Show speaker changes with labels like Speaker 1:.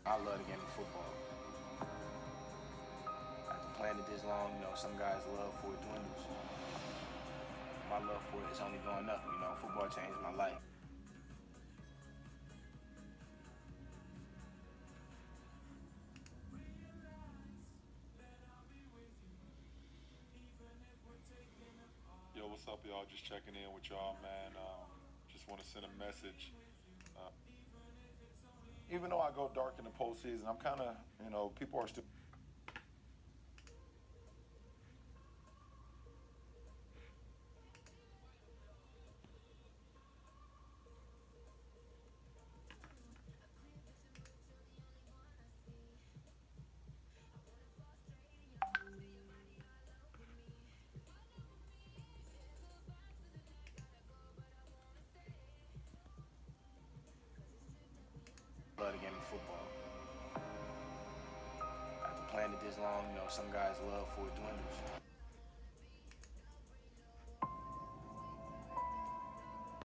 Speaker 1: I love the game of football. After playing it this long, some guys' love for it dwindles. My love for it is only going up. Football changed my life.
Speaker 2: Yo, what's up, y'all? Just checking in with y'all, man. Just want to send a message. Uh, Even though I go dark in the postseason, I'm kind of, people are still.
Speaker 1: Love the game of football. After playing it this long, some guys' love for it dwindles.